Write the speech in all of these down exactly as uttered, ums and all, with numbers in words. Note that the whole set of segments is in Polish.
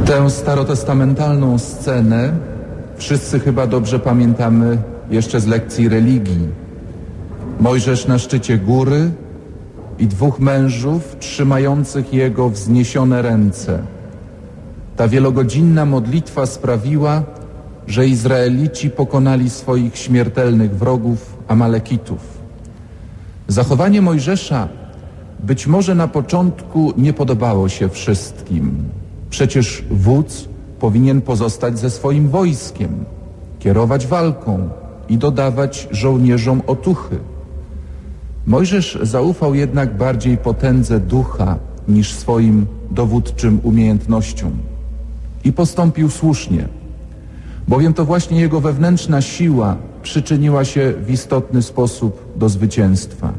Tę starotestamentalną scenę wszyscy chyba dobrze pamiętamy jeszcze z lekcji religii. Mojżesz na szczycie góry i dwóch mężów trzymających jego wzniesione ręce. Ta wielogodzinna modlitwa sprawiła, że Izraelici pokonali swoich śmiertelnych wrogów, Amalekitów. Zachowanie Mojżesza być może na początku nie podobało się wszystkim. Przecież wódz powinien pozostać ze swoim wojskiem, kierować walką i dodawać żołnierzom otuchy. Mojżesz zaufał jednak bardziej potędze ducha niż swoim dowódczym umiejętnościom i postąpił słusznie, bowiem to właśnie jego wewnętrzna siła przyczyniła się w istotny sposób do zwycięstwa.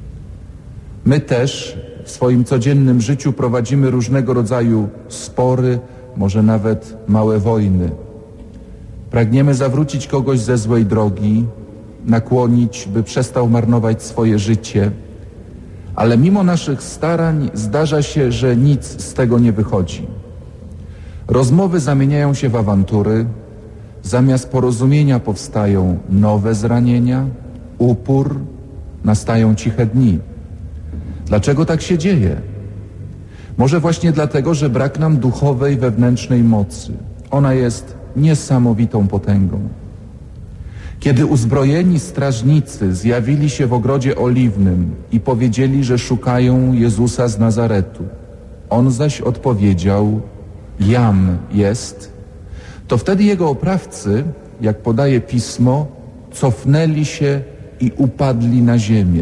My też w swoim codziennym życiu prowadzimy różnego rodzaju spory, może nawet małe wojny. Pragniemy zawrócić kogoś ze złej drogi, nakłonić, by przestał marnować swoje życie, ale mimo naszych starań zdarza się, że nic z tego nie wychodzi. Rozmowy zamieniają się w awantury, zamiast porozumienia powstają nowe zranienia, upór, nastają ciche dni. Dlaczego tak się dzieje? Może właśnie dlatego, że brak nam duchowej, wewnętrznej mocy. Ona jest niesamowitą potęgą. Kiedy uzbrojeni strażnicy zjawili się w ogrodzie oliwnym i powiedzieli, że szukają Jezusa z Nazaretu, on zaś odpowiedział: jam jest, to wtedy jego oprawcy, jak podaje Pismo, cofnęli się i upadli na ziemię.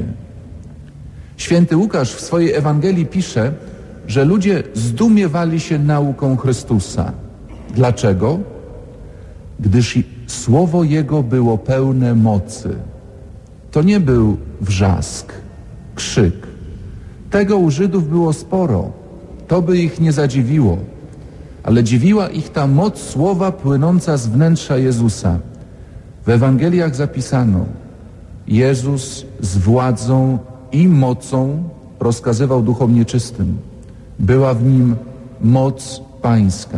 Święty Łukasz w swojej Ewangelii pisze, że ludzie zdumiewali się nauką Chrystusa. Dlaczego? Gdyż słowo Jego było pełne mocy. To nie był wrzask, krzyk. Tego u Żydów było sporo. To by ich nie zadziwiło. Ale dziwiła ich ta moc słowa płynąca z wnętrza Jezusa. W Ewangeliach zapisano: Jezus z władzą i mocą rozkazywał duchom nieczystym. Była w nim moc pańska.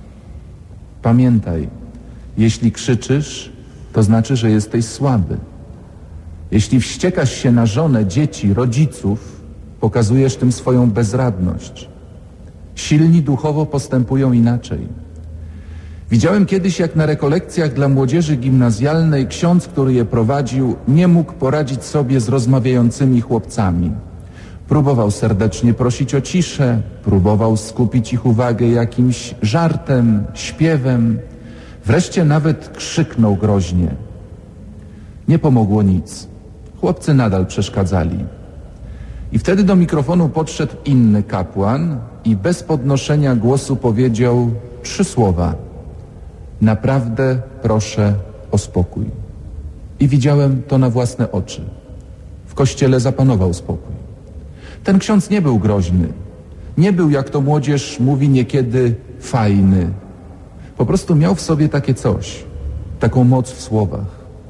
Pamiętaj, jeśli krzyczysz, to znaczy, że jesteś słaby. Jeśli wściekasz się na żonę, dzieci, rodziców, pokazujesz tym swoją bezradność. Silni duchowo postępują inaczej. Widziałem kiedyś, jak na rekolekcjach dla młodzieży gimnazjalnej ksiądz, który je prowadził, nie mógł poradzić sobie z rozmawiającymi chłopcami. Próbował serdecznie prosić o ciszę, próbował skupić ich uwagę jakimś żartem, śpiewem. Wreszcie nawet krzyknął groźnie. Nie pomogło nic. Chłopcy nadal przeszkadzali. I wtedy do mikrofonu podszedł inny kapłan i bez podnoszenia głosu powiedział trzy słowa: naprawdę proszę o spokój. I widziałem to na własne oczy. W kościele zapanował spokój. Ten ksiądz nie był groźny. Nie był, jak to młodzież mówi niekiedy, fajny. Po prostu miał w sobie takie coś, taką moc w słowach.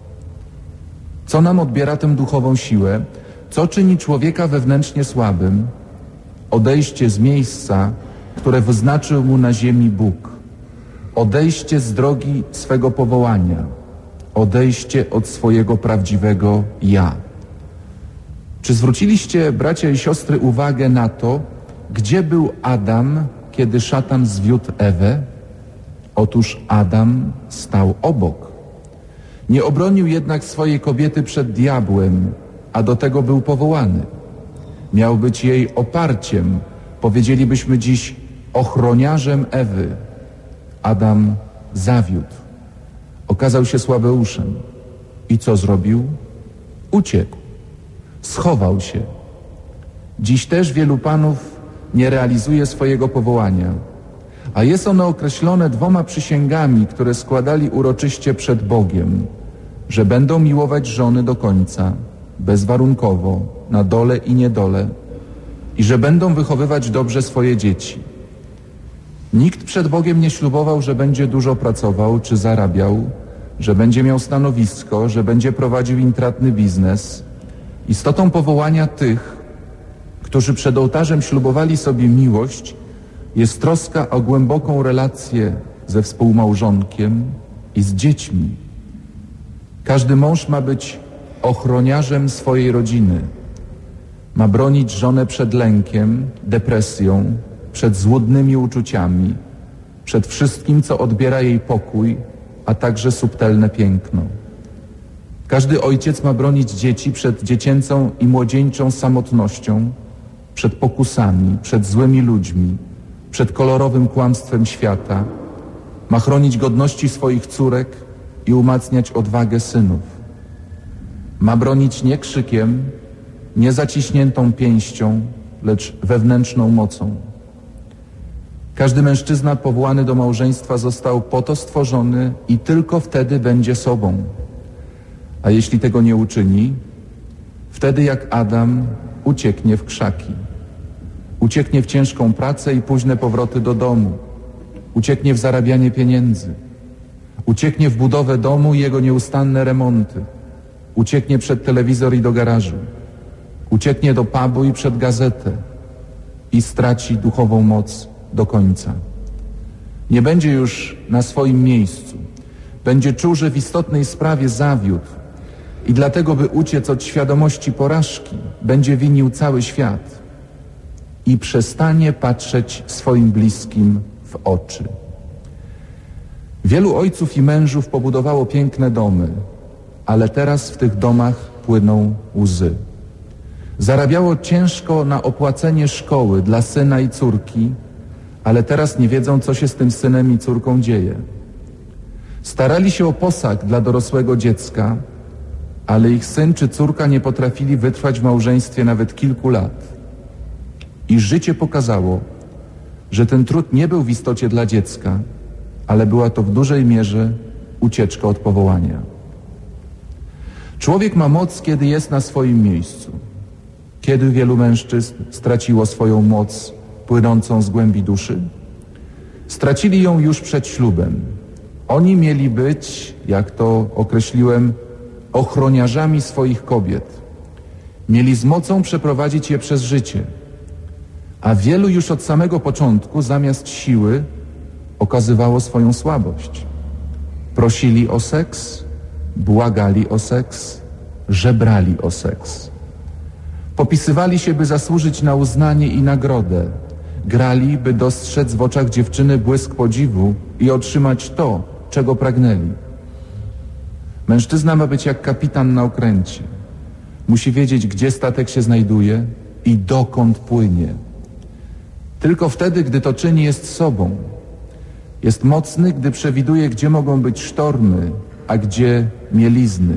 Co nam odbiera tę duchową siłę? Co czyni człowieka wewnętrznie słabym? Odejście z miejsca, które wyznaczył mu na ziemi Bóg. Odejście z drogi swego powołania. Odejście od swojego prawdziwego ja. Czy zwróciliście, bracia i siostry, uwagę na to, gdzie był Adam, kiedy szatan zwiódł Ewę? Otóż Adam stał obok. Nie obronił jednak swojej kobiety przed diabłem, a do tego był powołany. Miał być jej oparciem, powiedzielibyśmy dziś ochroniarzem Ewy. Adam zawiódł. Okazał się słabeuszem. I co zrobił? Uciekł. Schował się. Dziś też wielu panów nie realizuje swojego powołania, a jest ono określone dwoma przysięgami, które składali uroczyście przed Bogiem, że będą miłować żony do końca, bezwarunkowo, na dole i niedole, i że będą wychowywać dobrze swoje dzieci. Nikt przed Bogiem nie ślubował, że będzie dużo pracował czy zarabiał, że będzie miał stanowisko, że będzie prowadził intratny biznes. Istotą powołania tych, którzy przed ołtarzem ślubowali sobie miłość, jest troska o głęboką relację ze współmałżonkiem i z dziećmi. Każdy mąż ma być ochroniarzem swojej rodziny. Ma bronić żonę przed lękiem, depresją, przed złudnymi uczuciami, przed wszystkim, co odbiera jej pokój, a także subtelne piękno. Każdy ojciec ma bronić dzieci przed dziecięcą i młodzieńczą samotnością, przed pokusami, przed złymi ludźmi, przed kolorowym kłamstwem świata. Ma chronić godności swoich córek i umacniać odwagę synów. Ma bronić nie krzykiem, nie zaciśniętą pięścią, lecz wewnętrzną mocą. Każdy mężczyzna powołany do małżeństwa został po to stworzony i tylko wtedy będzie sobą. A jeśli tego nie uczyni, wtedy jak Adam ucieknie w krzaki. Ucieknie w ciężką pracę i późne powroty do domu. Ucieknie w zarabianie pieniędzy. Ucieknie w budowę domu i jego nieustanne remonty. Ucieknie przed telewizor i do garażu. Ucieknie do pubu i przed gazetę. I straci duchową moc do końca. Nie będzie już na swoim miejscu. Będzie czuł, że w istotnej sprawie zawiódł i dlatego, by uciec od świadomości porażki, będzie winił cały świat i przestanie patrzeć swoim bliskim w oczy. Wielu ojców i mężów pobudowało piękne domy, ale teraz w tych domach płyną łzy. Zarabiało ciężko na opłacenie szkoły dla syna i córki, ale teraz nie wiedzą, co się z tym synem i córką dzieje. Starali się o posag dla dorosłego dziecka, ale ich syn czy córka nie potrafili wytrwać w małżeństwie nawet kilku lat. I życie pokazało, że ten trud nie był w istocie dla dziecka, ale była to w dużej mierze ucieczka od powołania. Człowiek ma moc, kiedy jest na swoim miejscu. Kiedy wielu mężczyzn straciło swoją moc płynącą z głębi duszy? Stracili ją już przed ślubem. Oni mieli być, jak to określiłem, ochroniarzami swoich kobiet. Mieli z mocą przeprowadzić je przez życie. A wielu już od samego początku zamiast siły okazywało swoją słabość. Prosili o seks, błagali o seks, żebrali o seks. Popisywali się, by zasłużyć na uznanie i nagrodę. Grali, by dostrzec w oczach dziewczyny błysk podziwu i otrzymać to, czego pragnęli. Mężczyzna ma być jak kapitan na okręcie. Musi wiedzieć, gdzie statek się znajduje i dokąd płynie. Tylko wtedy, gdy to czyni, jest sobą. Jest mocny, gdy przewiduje, gdzie mogą być sztormy, a gdzie mielizny.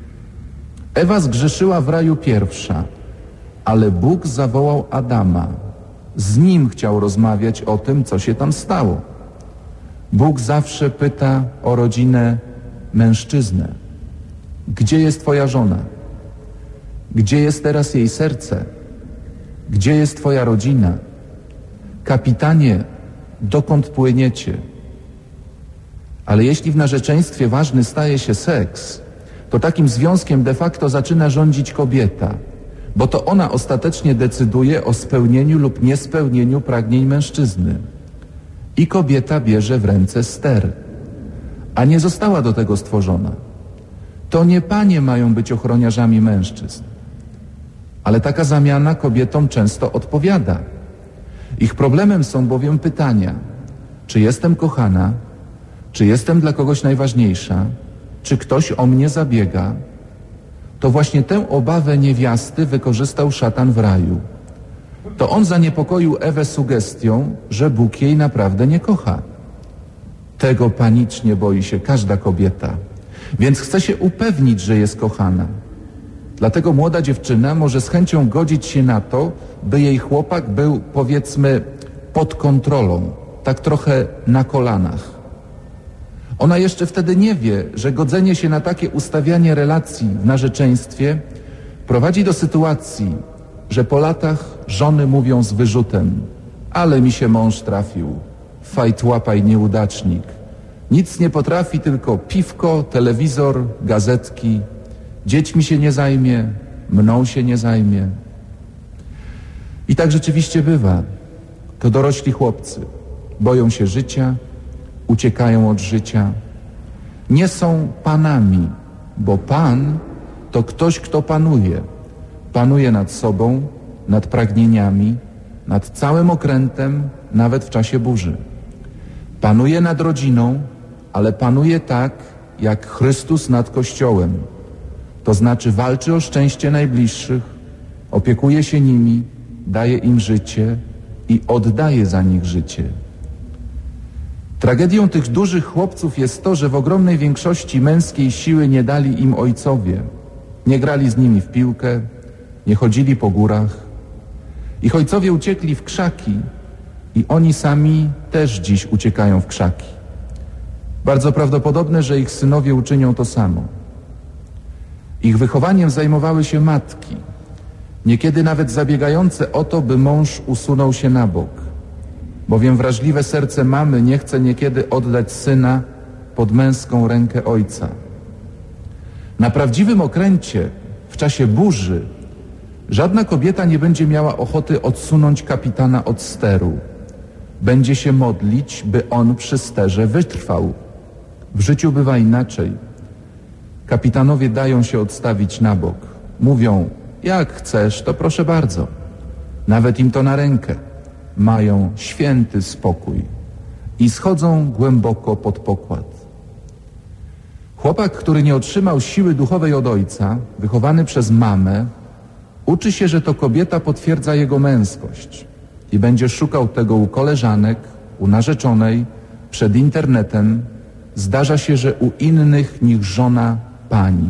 Ewa zgrzeszyła w raju pierwsza, ale Bóg zawołał Adama. Z nim chciał rozmawiać o tym, co się tam stało. Bóg zawsze pyta o rodzinę mężczyznę. Gdzie jest twoja żona? Gdzie jest teraz jej serce? Gdzie jest twoja rodzina? Kapitanie, dokąd płyniecie? Ale jeśli w narzeczeństwie ważny staje się seks, to takim związkiem de facto zaczyna rządzić kobieta, bo to ona ostatecznie decyduje o spełnieniu lub niespełnieniu pragnień mężczyzny. I kobieta bierze w ręce ster, a nie została do tego stworzona. To nie panie mają być ochroniarzami mężczyzn, ale taka zamiana kobietom często odpowiada. Ich problemem są bowiem pytania, czy jestem kochana, czy jestem dla kogoś najważniejsza, czy ktoś o mnie zabiega. To właśnie tę obawę niewiasty wykorzystał szatan w raju. To on zaniepokoił Ewę sugestią, że Bóg jej naprawdę nie kocha. Tego panicznie boi się każda kobieta, więc chce się upewnić, że jest kochana. Dlatego młoda dziewczyna może z chęcią godzić się na to, by jej chłopak był, powiedzmy, pod kontrolą, tak trochę na kolanach. Ona jeszcze wtedy nie wie, że godzenie się na takie ustawianie relacji w narzeczeństwie prowadzi do sytuacji, że po latach żony mówią z wyrzutem: ale mi się mąż trafił, fajtłapaj nieudacznik. Nic nie potrafi, tylko piwko, telewizor, gazetki. Dziećmi się nie zajmie, mną się nie zajmie. I tak rzeczywiście bywa. To dorośli chłopcy. boją się życia, uciekają od życia. Nie są panami, bo Pan to ktoś, kto panuje. Panuje nad sobą, nad pragnieniami, nad całym okrętem, nawet w czasie burzy. Panuje nad rodziną, ale panuje tak, jak Chrystus nad Kościołem. To znaczy walczy o szczęście najbliższych, opiekuje się nimi, daje im życie i oddaje za nich życie. Tragedią tych dużych chłopców jest to, że w ogromnej większości męskiej siły nie dali im ojcowie. Nie grali z nimi w piłkę, nie chodzili po górach. Ich ojcowie uciekli w krzaki i oni sami też dziś uciekają w krzaki. Bardzo prawdopodobne, że ich synowie uczynią to samo. Ich wychowaniem zajmowały się matki, niekiedy nawet zabiegające o to, by mąż usunął się na bok, bowiem wrażliwe serce mamy nie chce niekiedy oddać syna pod męską rękę ojca. Na prawdziwym okręcie, w czasie burzy, żadna kobieta nie będzie miała ochoty odsunąć kapitana od steru. Będzie się modlić, by on przy sterze wytrwał. W życiu bywa inaczej. Kapitanowie dają się odstawić na bok. Mówią, jak chcesz, to proszę bardzo. Nawet im to na rękę. Mają święty spokój i schodzą głęboko pod pokład. Chłopak, który nie otrzymał siły duchowej od ojca, wychowany przez mamę, uczy się, że to kobieta potwierdza jego męskość i będzie szukał tego u koleżanek, u narzeczonej, przed internetem. Zdarza się, że u innych niż żona pani.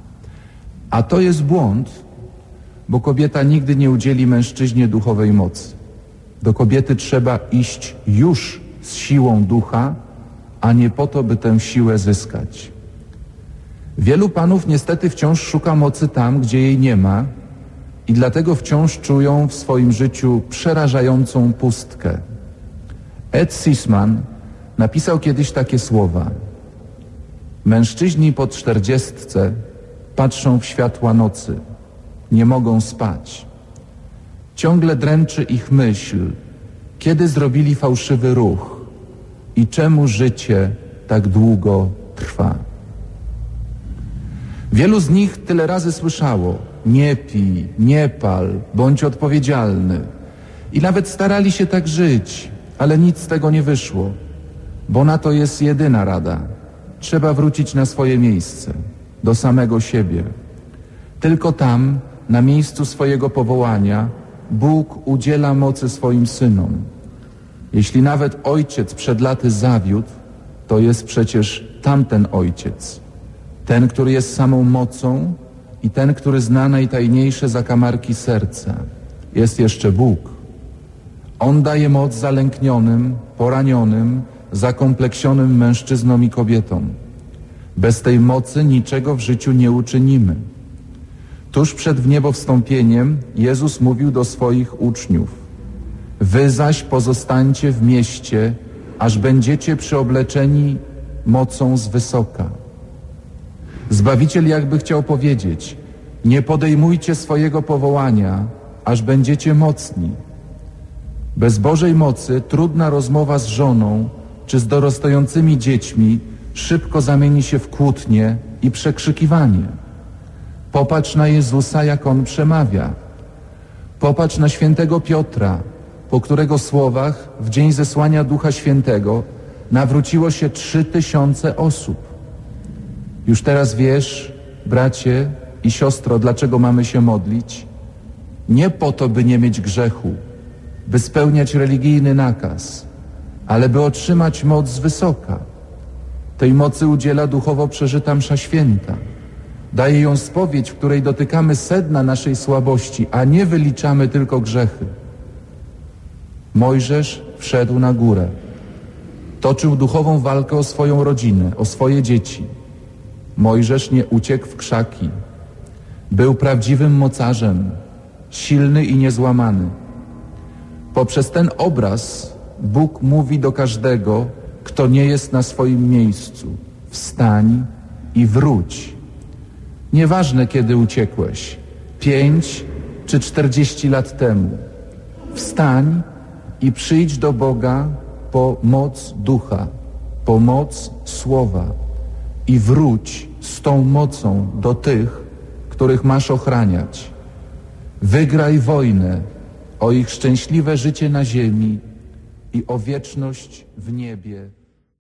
A to jest błąd, bo kobieta nigdy nie udzieli mężczyźnie duchowej mocy. Do kobiety trzeba iść już z siłą ducha, a nie po to, by tę siłę zyskać. Wielu panów niestety wciąż szuka mocy tam, gdzie jej nie ma i dlatego wciąż czują w swoim życiu przerażającą pustkę. Ed Sisman napisał kiedyś takie słowa. Mężczyźni po czterdziestce patrzą w światła nocy, nie mogą spać. Ciągle dręczy ich myśl, kiedy zrobili fałszywy ruch i czemu życie tak długo trwa. Wielu z nich tyle razy słyszało: nie pij, nie pal, bądź odpowiedzialny. I nawet starali się tak żyć, ale nic z tego nie wyszło, bo na to jest jedyna rada. Trzeba wrócić na swoje miejsce, do samego siebie. Tylko tam, na miejscu swojego powołania, Bóg udziela mocy swoim synom. Jeśli nawet ojciec przed laty zawiódł, to jest przecież tamten ojciec. Ten, który jest samą mocą i ten, który zna najtajniejsze zakamarki serca. Jest jeszcze Bóg. On daje moc zalęknionym, poranionym, zakompleksionym mężczyznom i kobietom. Bez tej mocy niczego w życiu nie uczynimy. Tuż przed wniebowstąpieniem Jezus mówił do swoich uczniów: wy zaś pozostańcie w mieście, aż będziecie przyobleczeni mocą z wysoka. Zbawiciel jakby chciał powiedzieć: nie podejmujcie swojego powołania, aż będziecie mocni. Bez Bożej mocy trudna rozmowa z żoną czy z dorastającymi dziećmi szybko zamieni się w kłótnię i przekrzykiwanie. Popatrz na Jezusa, jak On przemawia. Popatrz na świętego Piotra, po którego słowach w dzień zesłania Ducha Świętego nawróciło się trzy tysiące osób. Już teraz wiesz, bracie i siostro, dlaczego mamy się modlić? Nie po to, by nie mieć grzechu, by spełniać religijny nakaz, ale by otrzymać moc z wysoka. Tej mocy udziela duchowo przeżyta msza święta. Daje ją spowiedź, w której dotykamy sedna naszej słabości, a nie wyliczamy tylko grzechy. Mojżesz wszedł na górę. Toczył duchową walkę o swoją rodzinę, o swoje dzieci. Mojżesz nie uciekł w krzaki. Był prawdziwym mocarzem, silny i niezłamany. Poprzez ten obraz Bóg mówi do każdego, kto nie jest na swoim miejscu: wstań i wróć. Nieważne, kiedy uciekłeś, pięć czy czterdzieści lat temu. Wstań i przyjdź do Boga po moc ducha, po moc słowa i wróć z tą mocą do tych, których masz ochraniać. Wygraj wojnę o ich szczęśliwe życie na ziemi i o wieczność w niebie.